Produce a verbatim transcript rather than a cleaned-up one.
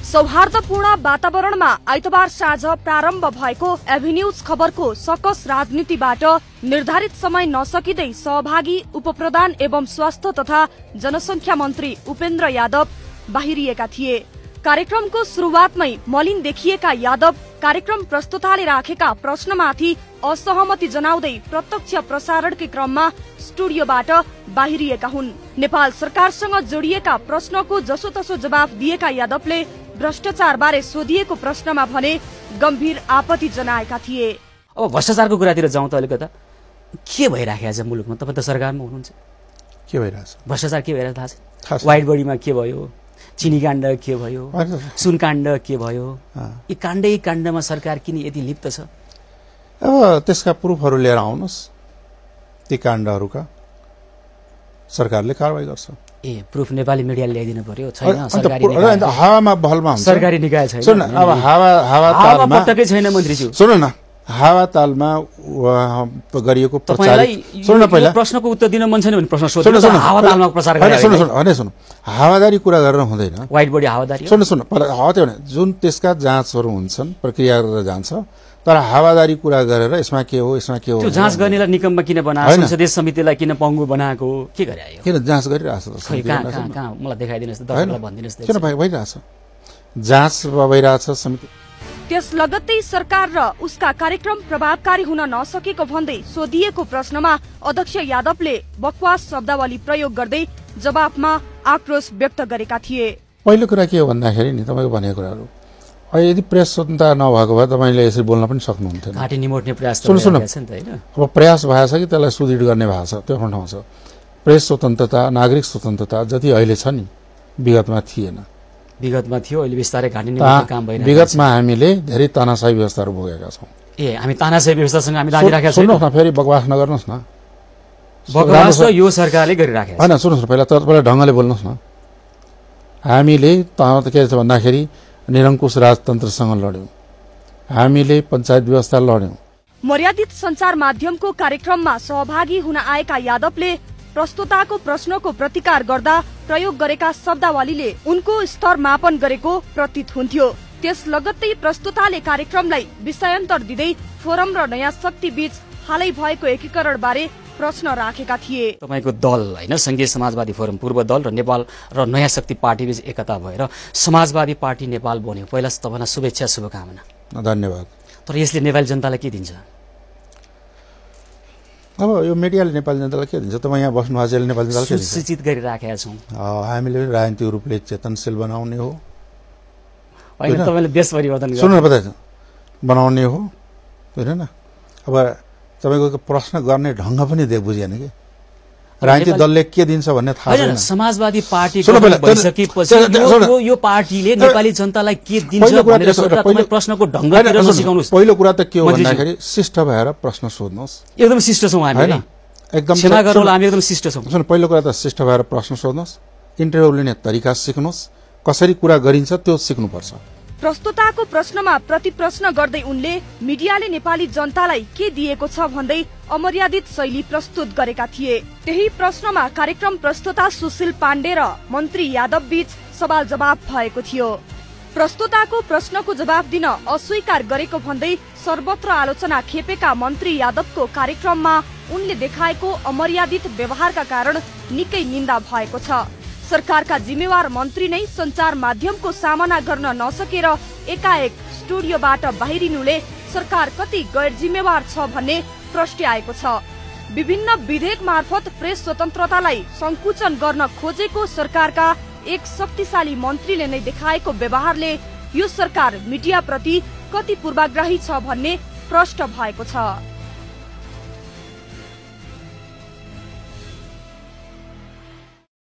सौहार्दपूर्ण वातावरणमा आइतबार साँझ प्रारम्भ भएको एभिन्यूज खबरको सकस राजनीतिबाट निर्धारित समय नसकिँदै सहभागी उपप्रधान एवं स्वास्थ्य तथा जनसंख्या मन्त्री उपेन्द्र यादव बाहिरिएका थिए। कार्यक्रमको सुरुवातमै मलिन देखिएका यादव कार्यक्रम प्रस्तुताले राखेका प्रश्नमाथि असहमति जनाउँदै प्रत्यक्ष प्रसारणकै क्रममा स्टुडियोबाट बाहिरिएका हुन्। नेपाल सरकारसँग जोडिएका प्रश्नको जसोतसो जवाफ दिएका यादवले भ्रष्टाचार बारे सोधिएको प्रश्नमा भने गम्भीर आपत्ति जनाएका थिए। अब भ्रष्टाचारको कुरातिर जाउँ त अलिकता के भइराखेको छ मुलुकमा? तपाईँ त सरकारमा हुनुहुन्छ, के भइरहेछ? भ्रष्टाचार के भइरहेको थाहा छ? वाइट बडीमा के भयो, चिनी काण्ड के भयो, सुन काण्ड के भयो, यी काण्डै काण्डमा सरकार किन यति लिप्त छ? अब त्यसका प्रुफहरू लिएर आउनुहोस्, ती काण्डहरूका सरकारले कारवाही गर्छ। ए प्रुफ नेपाली मिडियाले ल्याइदिनु पर्यो? छैन, सरकारी हावामा बहलमा हुन्छ, सरकारी निकाय छैन। सुन अब हावा हावा तालमा पटकै छैन मन्त्रीज्यू। सुन न, हावा तालमा गरिएको प्रचार, सुन न, पहिला प्रश्नको उत्तर दिन मन छैन भने प्रश्न सोध्नु, हावा तालमा प्रचार गरेर सुन सुन हैन सुन हावादारी कुरा गरेर हुँदैन। वाइट बडी हावादारी सुन सुन पहिला हावा त्यो जुन त्यसका जाँचहरू हुन्छन्, प्रक्रिया गरेर जान्छ, तर हावादारी कुरा गरेर यसमा के हो यसमा के हो त्यो जाँच गर्नेलाई निकममा किन बनाएको, संसदीय समितिलाई किन पङ्गु बनाएको, के गरे आयो? किन जाँच गरिरहेछ त? खै कहाँ कहाँ कहाँ मलाई देखाइदिनुस् त, दर्शकलाई भनिदिनुस् त। किन भइरहेछ जाँच भइरहेछ समिति? त्यस लगत्तै सरकार र उसका कार्यक्रम प्रभावकारी हुन नसकेको भन्दै सोधिएको प्रश्नमा अध्यक्ष यादवले बकवास शब्दावली प्रयोग गर्दै जवाफमा आक्रोश व्यक्त गरेका थिए। पहिलो कुरा के हो भन्दाखेरि नि तपाईको भनेको कुराहरू यदि प्रेस स्वतन्त्रता नभएको भए तपाईले यसरी बोल्न पनि सक्नुहुन्थेन। घाटी निमोट्ने प्रयास सुन सुन गरिरहेछ नि त हैन? अब प्रयास भएको छ कि त्यसलाई सुदृढ गर्ने भएको छ, त्यो ठाउँ छ। प्रेस स्वतन्त्रता, नागरिक स्वतन्त्रता जति अहिले छ नि विगतमा थिएन। विगतमा थियो, अहिले बिस्तारै घाटी निमोट्ने काम भइरहेको छ। विगतमा हामीले धेरै तानाशाही व्यवस्थाहरू भोगेका छौं। ए हामी तानाशाही व्यवस्थासँग हामी लागिराखेका छौं। सुन्नुहोस् न, फेरि बकवास नगर्नुहोस् न। बकवास त यो सरकारले गरिराखेको छ। हैन सुन्नुहोस् न, पहिला त पहिला ढंगले बोल्नुहोस् न। हामीले त के छ भन्दाखेरि निरङ्कुश राजतन्त्रसँग लड्यौं, हामीले पञ्चायत व्यवस्था लड्यौं। मर्यादित सञ्चार माध्यमको कार्यक्रममा सहभागी हुन आएका यादवले प्रस्तुताको प्रश्नको प्रतिकार गर्दा प्रयोग गरेका शब्दावलीले उनको स्तर मापन गरेको प्रतीत हुन्थ्यो। त्यस लगत्तै प्रस्तुताले कार्यक्रमलाई विषयान्तर दिँदै फोरम र नयाँ शक्ति बीच हालै भएको एकीकरण बारे प्रश्न राखेका थिए। तपाईको दल हैन, संघीय समाजवादी फोरम पूर्व दल र नेपाल र नयाँ शक्ति पार्टी बीच एकता भएर समाजवादी पार्टी नेपाल बन्यो। पहिला तपाईलाई शुभेच्छा, शुभकामना। धन्यवाद। तर यसले नेपाली जनतालाई के दिन्छ? अब यो मिडियाले नेपाली जनतालाई के दिन्छ? तपाईँ यहाँ बस्नु भएको नेपाली जनतालाई के दिन्छ? सूचित गरिराखेका छौं। हामीले राजनीतिक रूपले चेतनशील बनाउने हो, हैन? तपाईले देश परिवर्तन सुन्नु न, बताइन्छ बनाउने हो, हैन? अब तपाईको प्रश्न गर्ने ढंग पनि देख बुझिएन कि राजनीतिक दलले के दिन्छ भन्ने थाहा छैन। समाजवादी पार्टी भइसकेपछि यो यो पार्टीले नेपाली जनतालाई के दिन्छ भनेर सोध्दा तपाईँ प्रश्नको ढंगतिर नसिकाउनुस्। पहिलो कुरा त के हो भन्दाखेरि शिष्ट भएर प्रश्न सोध्नुहोस्। एकदम शिष्ट छौं हामी, हैन? एकदम क्षमा गरौँ, हामी एकदम शिष्ट छौं। सुन, पहिलो कुरा त शिष्ट भएर प्रश्न सोध्नुहोस्, इन्टरभ्यु लिने तरिका सिक्नुहोस्, कसरी कुरा गरिन्छ त्यो सिक्नुपर्छ। प्रस्तुताको प्रश्नमा प्रति प्रश्न गर्दै उनले मिडियाले नेपाली जनतालाई के दिएको छ भन्दै अमर्यादित शैली प्रस्तुत गरेका थिए। त्यही प्रश्नमा कार्यक्रम प्रस्तुता सुशील पाण्डे र मन्त्री यादव बीच सवाल जवाब भएको थियो। प्रस्तुताको प्रश्नको जवाब दिन अस्वीकार गरेको भन्दै सर्वत्र आलोचना खेपेका मन्त्री यादवको कार्यक्रममा उनले देखाएको अमर्यादित व्यवहारका कारण निकै निन्दा भएको छ। सरकारका जिम्मेवार मन्त्री नै सञ्चार माध्यमको सामना गर्न नसकेर एकाएक स्टुडियोबाट बाहिरिनुले सरकार कति गैर जिम्मेवार छ भन्ने प्रश्ट्याएको छ। विभिन्न विधेयक मार्फत प्रेस स्वतन्त्रतालाई संकुचन गर्न खोजेको सरकारका एक शक्तिशाली मन्त्रीले नै देखाएको व्यवहारले यो सरकार मिडिया प्रति कति पूर्वाग्रही छ भन्ने प्रष्ट भएको छ।